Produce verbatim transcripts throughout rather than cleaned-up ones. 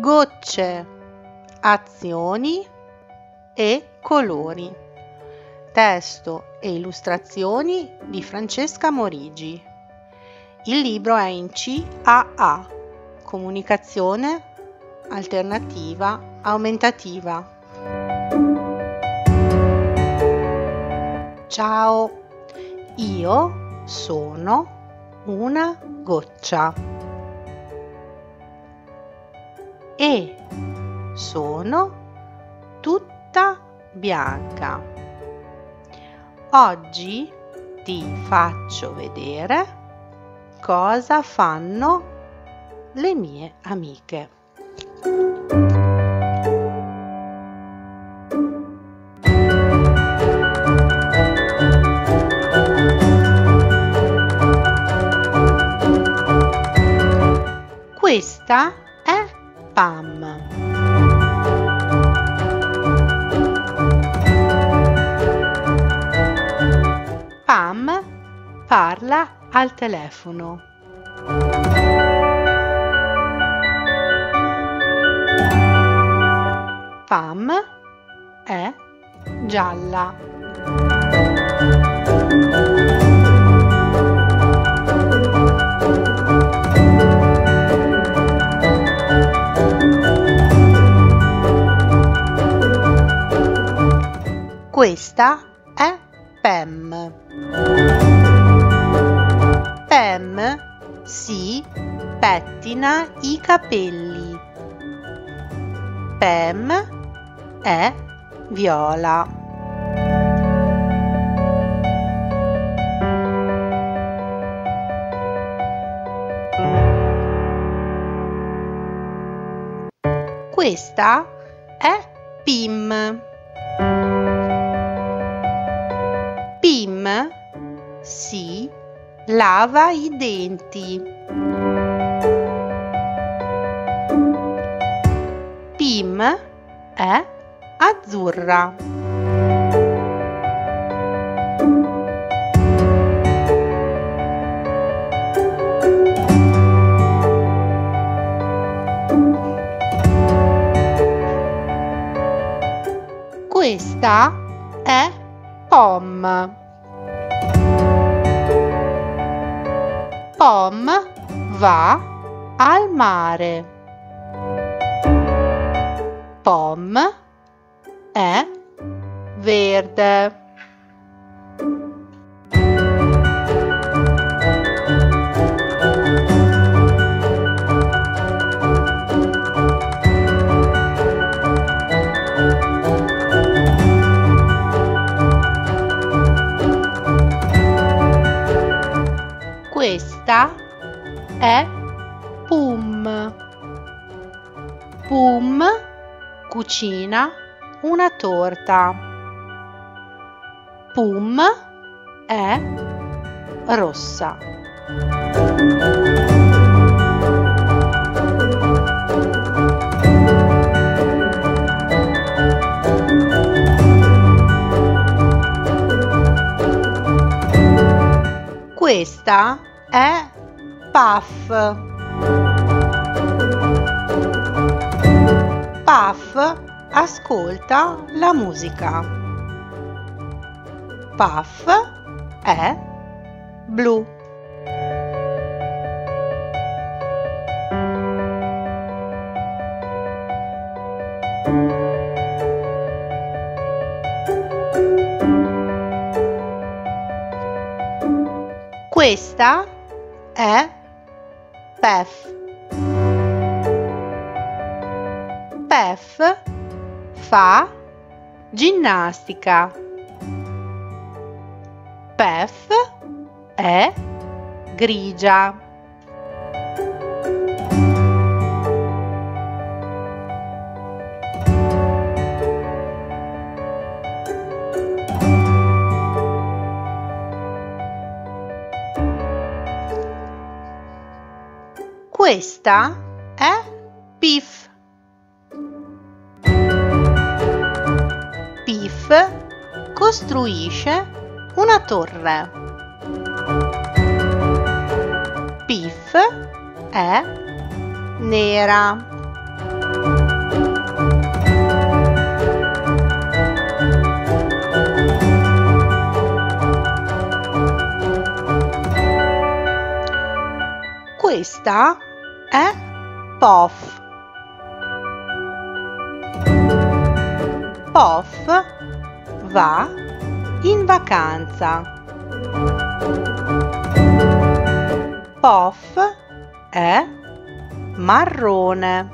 gocce, azioni e colori. Testo e illustrazioni di Francesca Morigi. Il libro è in C A A, Comunicazione Alternativa Aumentativa. Ciao, io sono una goccia e sono tutta bianca. Oggi ti faccio vedere cosa fanno le mie amiche. Questa è Pam. Pam parla al telefono. Pam è gialla. Questa è Pam. Pam si pettina i capelli. Pam è viola. Questa è Pim. Pim si lava i denti. Pim è azzurra. Questa è Pom. Pom va al mare. Pom è verde. Questa è Pum. Pum cucina una torta. Pum è rossa. Questa è Puff. Puff ascolta la musica. Puff è blu. Questa è Pef. Pef fa ginnastica. Pef è grigia. Questa è Piff. Piff costruisce una torre. Piff è nera. Questa è Puff. Puff va in vacanza. Puff è marrone.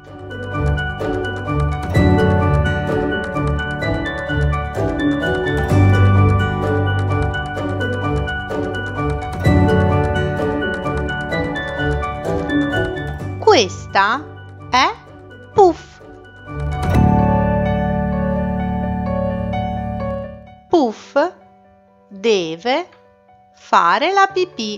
Questa è Puff. Puff deve fare la pipì.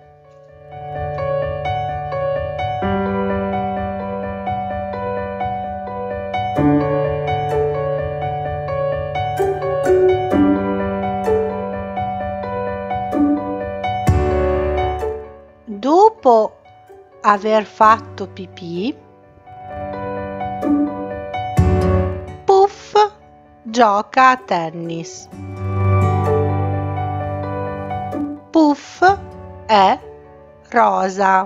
Dopo aver fatto pipì, Puff gioca a tennis. Puff è rosa.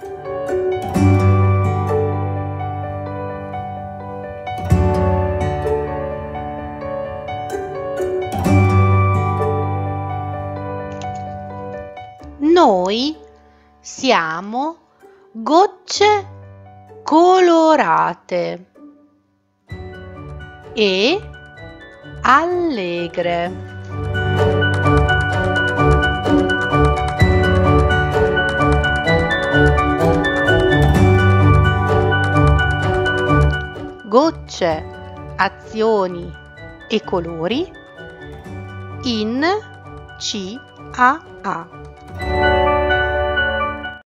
Noi siamo gocce colorate e allegre. Gocce, azioni e colori in C A A.